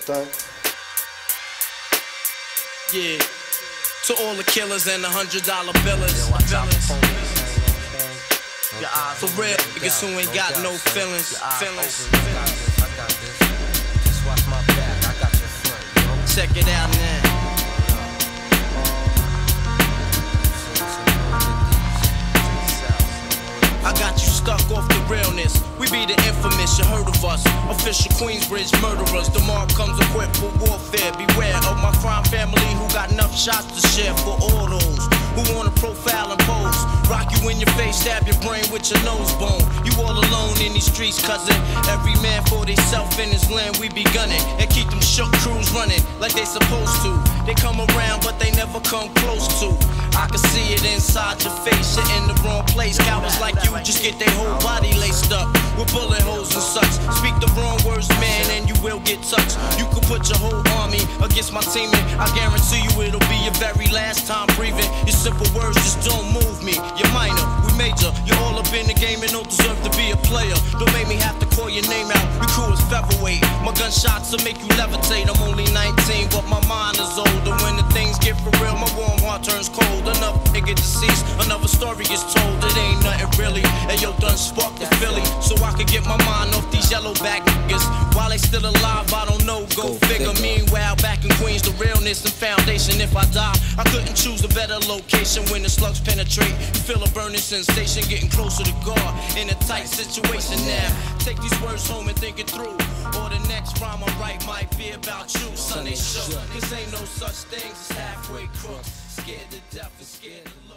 thing. Yeah. To all the killers and the $100 billers. For real niggas who ain't got no feelings. Check it out now. I got you stuck off the realness. We be the infamous, you heard of us. Official Queensbridge murderers. The mark comes equipped for warfare. Beware of my crime family who got enough shots to share for all those who wanna profile and pose. Rock you in your face, stab your brain with your nose bone. You all alone in these streets, cousin. Every man for theyself in his land, we be gunning. And keep them shook crews running like they supposed to. They come around, but they never come close to. I can see it inside your face, you're in the wrong place. Cowards like you just get their whole body laced up with bullet holes and such. Speak the wrong words, man, and you will get touched. You could put your whole army against my team, and I guarantee you it'll be your very last time breathing. Your simple words just don't move me. You're minor, we major. You're all up in the game and don't deserve to be a player. Don't make me have to call your name out. Your crew is featherweight. My gunshots will make you levitate. I'm only 19, but my mind is older. When the things get for real, my warm heart turns cold. Another nigga deceased, another story is told. It ain't nothing really. And yo, done sparked the Philly, so I could get my mind off these yellow back niggas. While they still alive, I don't know, go figure. Meanwhile, back in Queens, the realness and foundation. If I die, I couldn't choose a better location. When the slugs penetrate, you feel a burning sensation, getting closer to God in a tight situation now. Take these words home and think it through, or the next rhyme I write might be about you. Son, they shook, 'cause ain't no such things as halfway crooks. Scared to death and scared to lose.